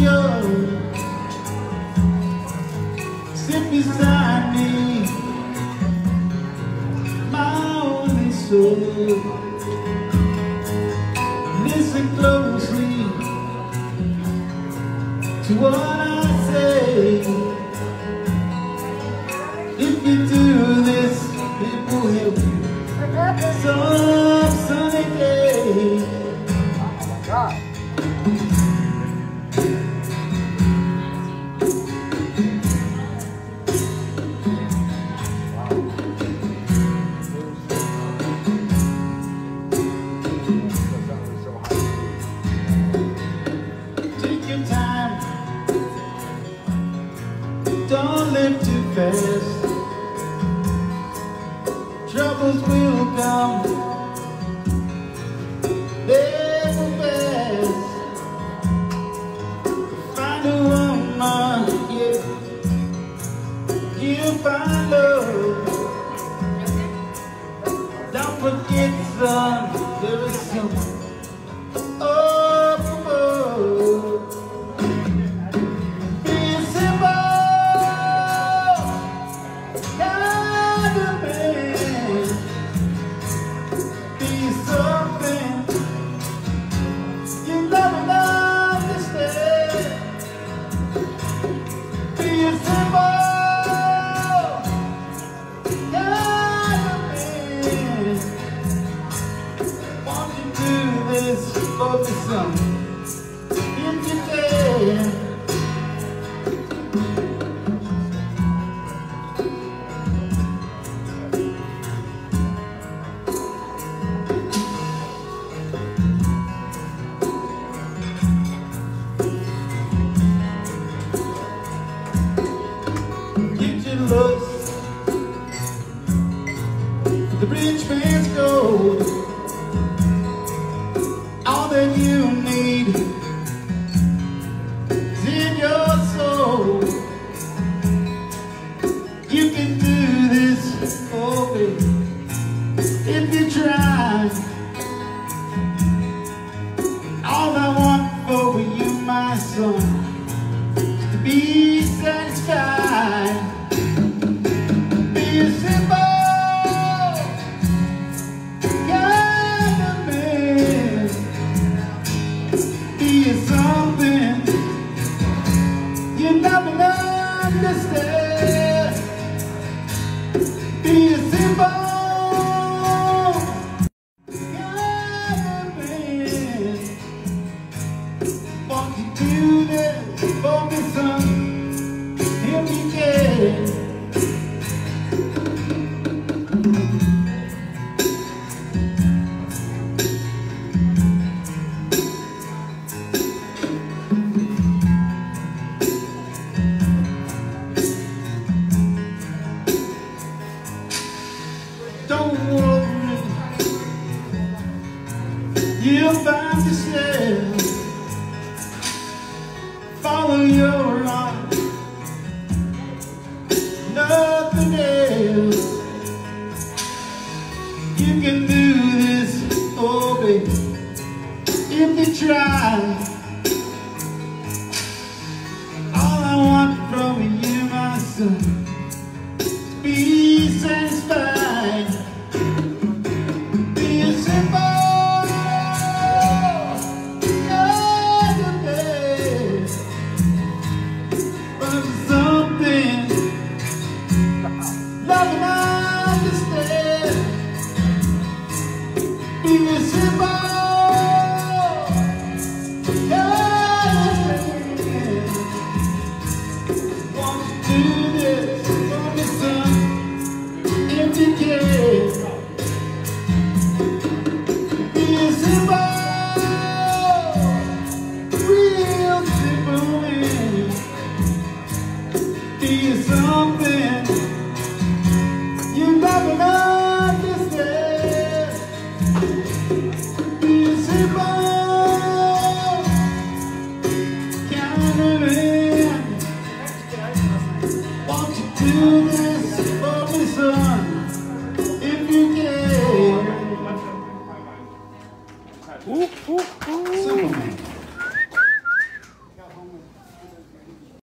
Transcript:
yours, sit beside me, my only soul. Listen closely to what I say. If you do this, it will help you some sunny day. Oh my God. Take your time, don't live too fast. Troubles will come, they will pass. Find a woman, yeah, you'll find love. Don't forget, son, there is something. Focus on if you can. Get your looks, the rich man's gold. All that you need is in your soul. You can do this, oh baby, if you try. All I want for you, my son, is to be satisfied. Be simple. Something you never understand. Be simple, kind of man. Won't you do this for me, son? If you can. Don't worry, you'll find yourself. Follow your heart, nothing else. You can do this, oh baby, if you try. All I want from you, my son, is be satisfied. Be simple, you're the best. But something love and understand. Be simple, won't you do this for me, son? If you can. Be simple, real simple, man. Be something you never understand. Be simple, kind of man. Won't you do this for me, son? If you can. Superman.